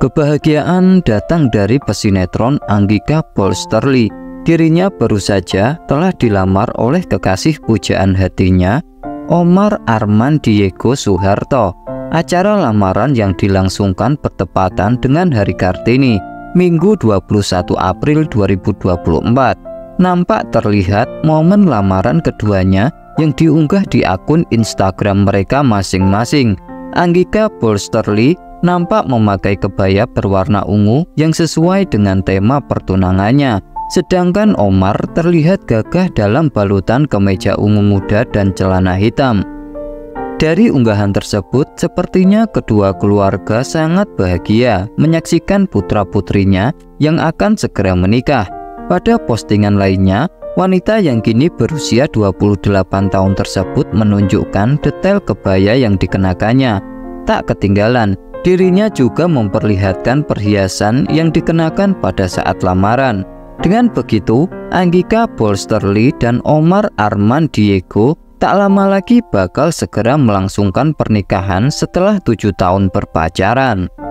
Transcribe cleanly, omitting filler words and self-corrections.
Kebahagiaan datang dari pesinetron Anggika Polsterly. Dirinya baru saja telah dilamar oleh kekasih pujaan hatinya, Omar Arman Diego Soeharto. Acara lamaran yang dilangsungkan bertepatan dengan Hari Kartini, Minggu 21 April 2024. Nampak terlihat momen lamaran keduanya yang diunggah di akun Instagram mereka masing-masing. Anggika Polsterly nampak memakai kebaya berwarna ungu yang sesuai dengan tema pertunangannya, sedangkan Omar terlihat gagah dalam balutan kemeja ungu muda dan celana hitam. Dari unggahan tersebut, sepertinya kedua keluarga sangat bahagia menyaksikan putra-putrinya yang akan segera menikah. Pada postingan lainnya, wanita yang kini berusia 28 tahun tersebut menunjukkan detail kebaya yang dikenakannya. Tak ketinggalan, dirinya juga memperlihatkan perhiasan yang dikenakan pada saat lamaran. Dengan begitu, Anggika Polsterly dan Omar Arman Diego tak lama lagi bakal segera melangsungkan pernikahan setelah 7 tahun berpacaran.